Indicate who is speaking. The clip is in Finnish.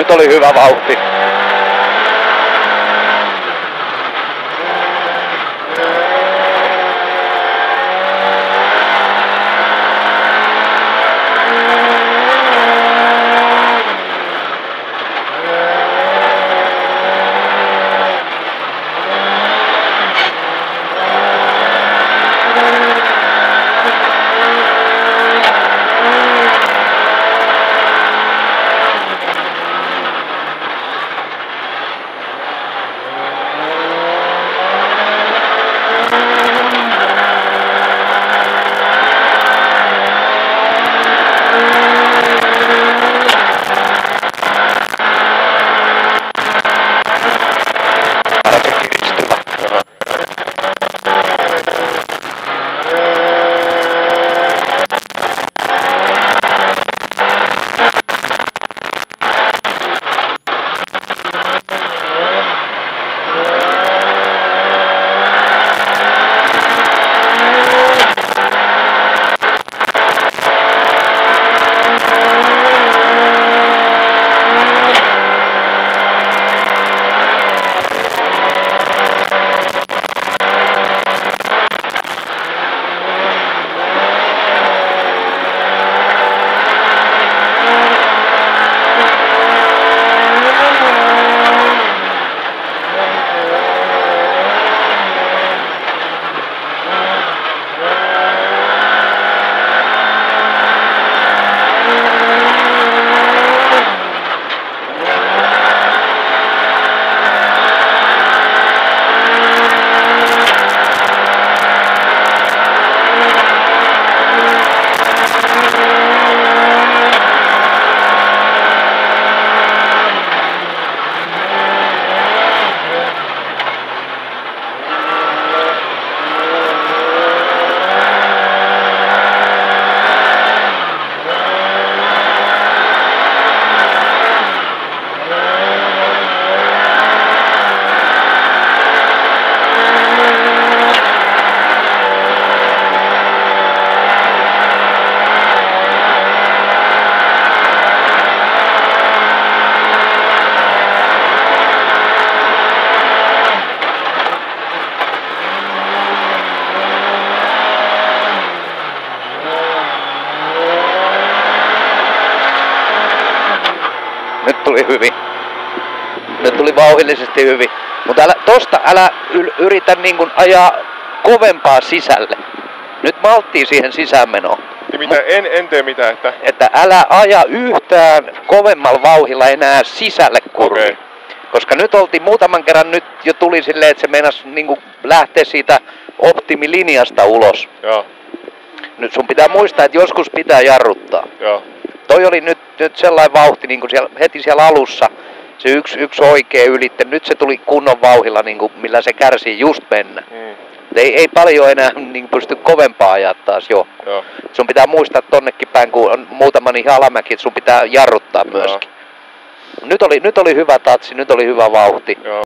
Speaker 1: Nyt oli hyvä vauhti. Nyt tuli hyvin. Nyt tuli vauhdillisesti hyvin. Mutta älä yritä niin kuin ajaa kovempaa sisälle. Nyt malttii siihen sisäänmenoon.
Speaker 2: En tee mitään,
Speaker 1: että älä aja yhtään kovemmalla vauhdilla enää sisälle kurviin. Okay. Koska nyt oltiin muutaman kerran, nyt jo tuli silleen, että se meinasi niin kuin lähteä siitä optimilinjasta ulos.
Speaker 2: Joo.
Speaker 1: Nyt sun pitää muistaa, että joskus pitää jarruttaa.
Speaker 2: Joo.
Speaker 1: Toi oli nyt sellainen vauhti niin kuin heti siellä alussa. Se yksi oikea ylitte. Nyt se tuli kunnon vauhdilla, niin kuin, millä se kärsii just mennä. Ei paljon enää niin pysty kovempaa ajaa taas jo.
Speaker 2: Joo.
Speaker 1: Sun pitää muistaa tonnekin päin, kun on muutama niihin alamäki, että sun pitää jarruttaa myöskin. Nyt oli hyvä tatsi, nyt oli hyvä vauhti.
Speaker 2: Joo.